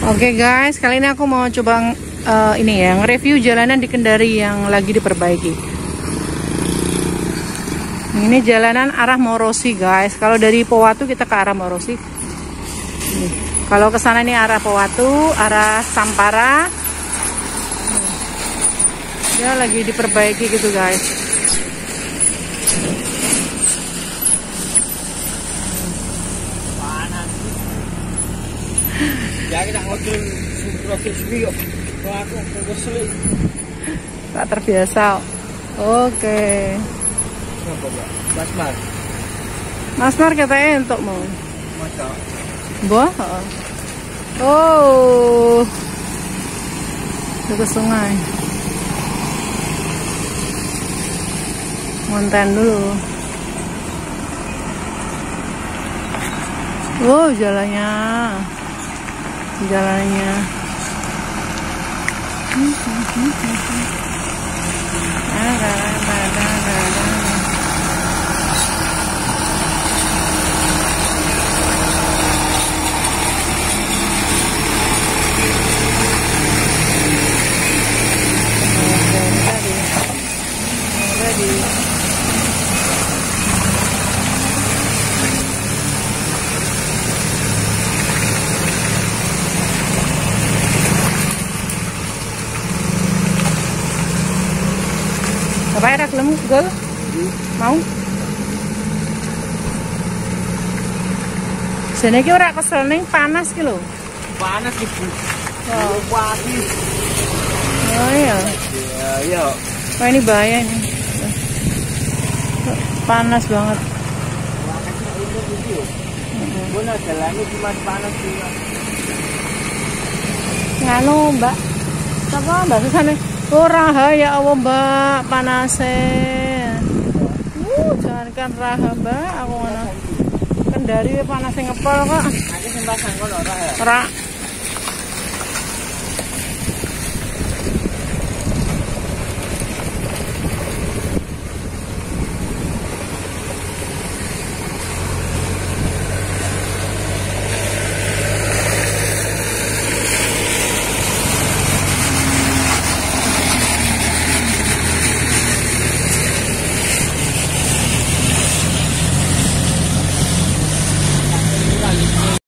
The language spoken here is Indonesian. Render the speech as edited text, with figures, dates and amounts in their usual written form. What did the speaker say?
Oke guys, kali ini aku mau coba ini ya, nge-review jalanan di Kendari yang lagi diperbaiki. Ini jalanan arah Morosi guys. Kalau dari Powatu kita ke arah Morosi. Kalau ke sana ini arah Powatu, arah Sampara. Ya lagi diperbaiki gitu guys. Ya kita ngobrol yuk. Tak terbiasa. Oke. Mas Mar katanya untuk mau. Masa? Boh. Oh. Ke sungai. Monten dulu. Oh, jalannya. Apa ya gelem gol? Mau? Sini ki ora kesel ning panas ki lho. Panas Ibu. Oh. Pagi. Oh iya. Ya, iya. Wah ini bahaya ini. Panas banget. Bona jalannya cuma panas sih. Nganu, Mbak. Sapa Mbak Susane? Ora ya Allah Mbak, panasnya. Jangankan raha Mbak, aku ngono. Kendari panasnya ngepol kok. Nanti sembah sangkon ora ya. Ora.